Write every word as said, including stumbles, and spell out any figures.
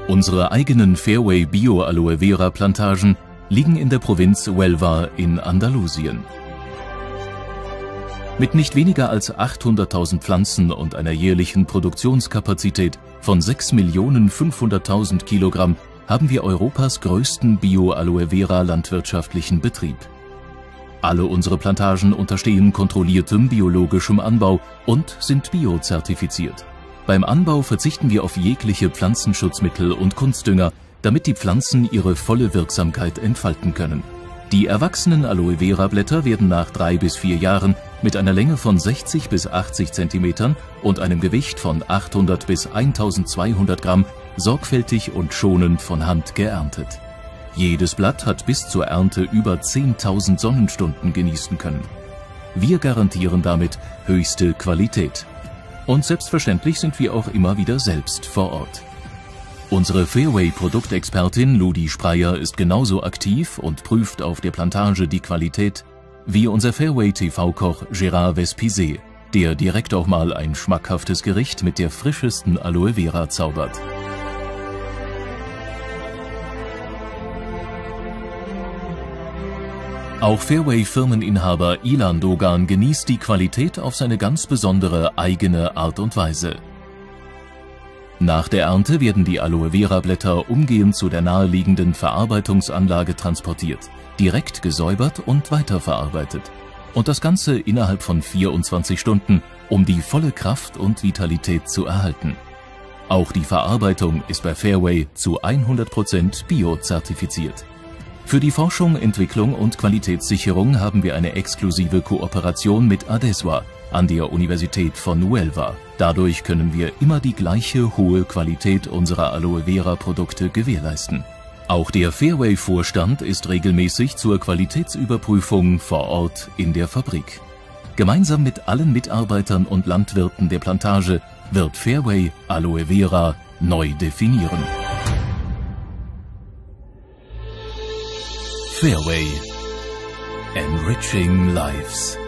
Unsere eigenen Fairway Bio Aloe Vera Plantagen liegen in der Provinz Huelva in Andalusien. Mit nicht weniger als achthunderttausend Pflanzen und einer jährlichen Produktionskapazität von sechs Millionen fünfhunderttausend Kilogramm haben wir Europas größten Bio-Aloe Vera landwirtschaftlichen Betrieb. Alle unsere Plantagen unterstehen kontrolliertem biologischem Anbau und sind biozertifiziert. Beim Anbau verzichten wir auf jegliche Pflanzenschutzmittel und Kunstdünger, damit die Pflanzen ihre volle Wirksamkeit entfalten können. Die erwachsenen Aloe Vera Blätter werden nach drei bis vier Jahren mit einer Länge von sechzig bis achtzig Zentimetern und einem Gewicht von achthundert bis eintausendzweihundert Gramm sorgfältig und schonend von Hand geerntet. Jedes Blatt hat bis zur Ernte über zehntausend Sonnenstunden genießen können. Wir garantieren damit höchste Qualität. Und selbstverständlich sind wir auch immer wieder selbst vor Ort. Unsere Fairway-Produktexpertin Ludi Spreyer ist genauso aktiv und prüft auf der Plantage die Qualität wie unser Fairway-T V-Koch Gérard Vespizet, der direkt auch mal ein schmackhaftes Gericht mit der frischesten Aloe Vera zaubert. Auch Fairway-Firmeninhaber Ilan Dogan genießt die Qualität auf seine ganz besondere eigene Art und Weise. Nach der Ernte werden die Aloe Vera Blätter umgehend zu der naheliegenden Verarbeitungsanlage transportiert, direkt gesäubert und weiterverarbeitet. Und das Ganze innerhalb von vierundzwanzig Stunden, um die volle Kraft und Vitalität zu erhalten. Auch die Verarbeitung ist bei Fairway zu hundert Prozent biozertifiziert. Für die Forschung, Entwicklung und Qualitätssicherung haben wir eine exklusive Kooperation mit Adesua an der Universität von Huelva. Dadurch können wir immer die gleiche hohe Qualität unserer Aloe Vera Produkte gewährleisten. Auch der Fairway-Vorstand ist regelmäßig zur Qualitätsüberprüfung vor Ort in der Fabrik. Gemeinsam mit allen Mitarbeitern und Landwirten der Plantage wird Fairway Aloe Vera neu definieren. Fairway, enriching lives.